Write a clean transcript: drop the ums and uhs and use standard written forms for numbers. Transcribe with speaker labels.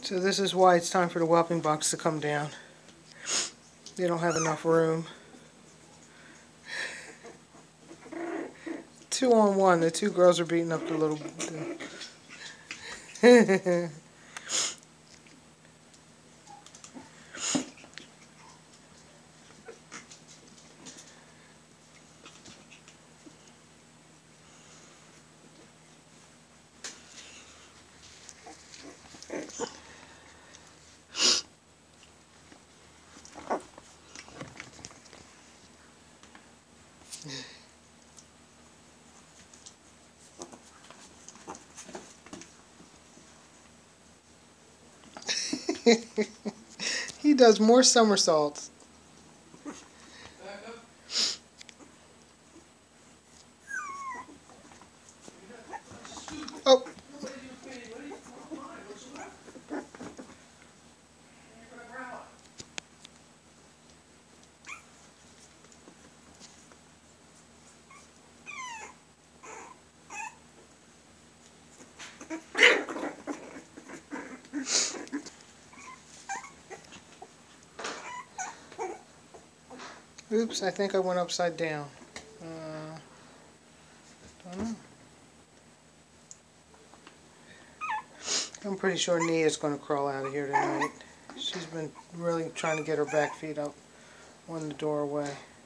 Speaker 1: So this is why it's time for the whelping box to come down. They don't have enough room. 2-on-1. The two girls are beating up the little... He does more somersaults. Oh. Oops, I think I went upside down. Don't know. I'm pretty sure Nia's going to crawl out of here tonight. She's been really trying to get her back feet up on the doorway.